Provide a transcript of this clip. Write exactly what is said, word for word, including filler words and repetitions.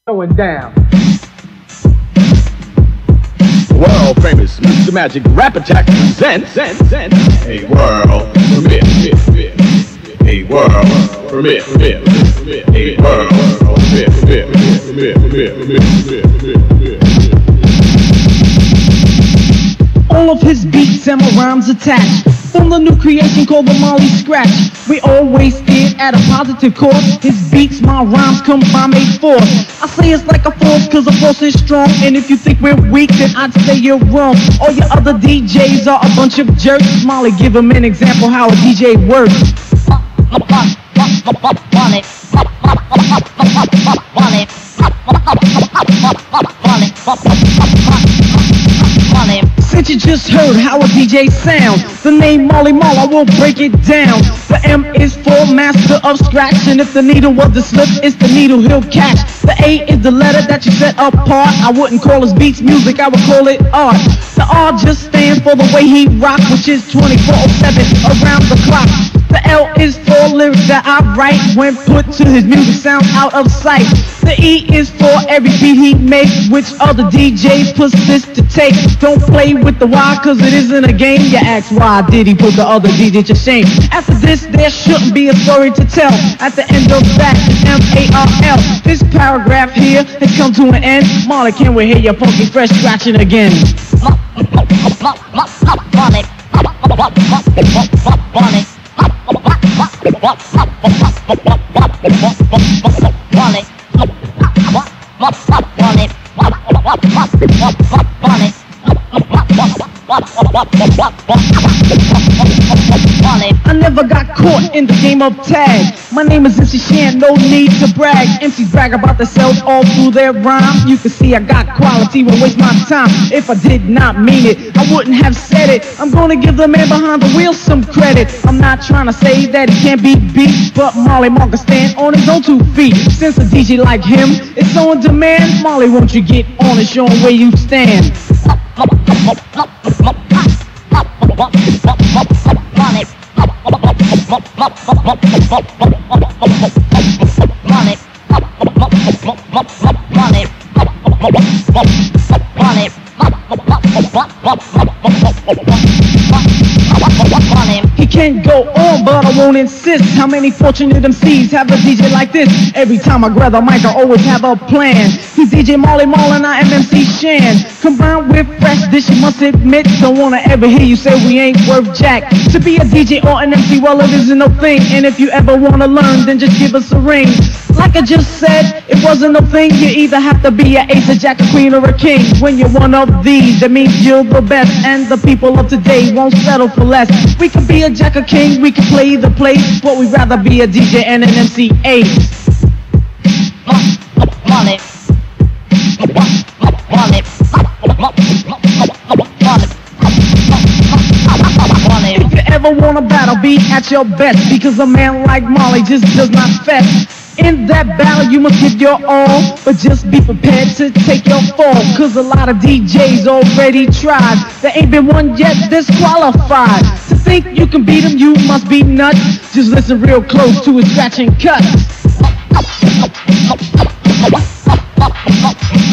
Going down. World famous Mister Magic Rap Attack presents a world premiere, a world premiere, a world premiere. All of his beats and my rhymes attached from the new creation called the Molly Scratch. We always steer at a positive course. His beats, my rhymes combine made force. I say it's like a force cause the force is strong. And if you think we're weak, then I'd say you're wrong. All your other D Js are a bunch of jerks. Molly, give him an example how a D J works. Since you just heard how a D J sounds, the name Molly Marl, I will break it down. The M is for master of scratch, and if the needle was the slip, it's the needle he'll catch. The A is the letter that you set apart. I wouldn't call his beats music, I would call it art. The R just stands for the way he rock, which is twenty-four seven around the clock. The L is for lyrics that I write. When put to his music, sound out of sight. The E is for every beat he makes, which other D Js persist to take. Don't play with the Y, cause it isn't a game. You ask why did he put the other D Js to shame. After this, there shouldn't be a story to tell. At the end of that is M A R L. This paragraph here has come to an end. Molly, can we hear your funky fresh scratching again? I never got caught in the game of tag. My name is M C Shan, no need to brag. M Cs brag about themselves all through their rhymes. You can see I got quality, won't waste my time. If I did not mean it, I wouldn't have said it. I'm gonna give the man behind the wheel some credit. I'm not trying to say that he can't be beat, but Molly Marl can stand on his own two feet. Since a D J like him is so in demand, Molly, won't you get on and show him where you stand? He can't go on, but I won't insist. How many fortunate M Cs have a D J like this? Every time I grab the mic, I always have a plan. He's D J Molly Marl and I am M C Shan. Combined with fresh dish, you must admit. Don't wanna ever hear you say we ain't worth jack. To be a D J or an M C, well, it isn't no thing. And if you ever wanna learn, then just give us a ring. Like I just said, it wasn't no thing. You either have to be an ace, a jack, a queen, or a king. When you're one of these, that means you're the best. And the people of today won't settle for less. We could be a jack, a king, we could play the place, but we'd rather be a D J and an M C ace. Money. If you ever want a battle, be at your best, because a man like Molly just does not fess. In that battle you must give your all, but just be prepared to take your fall, cause a lot of D Js already tried. There ain't been one yet disqualified. To think you can beat him, you must be nuts. Just listen real close to his scratching cuts.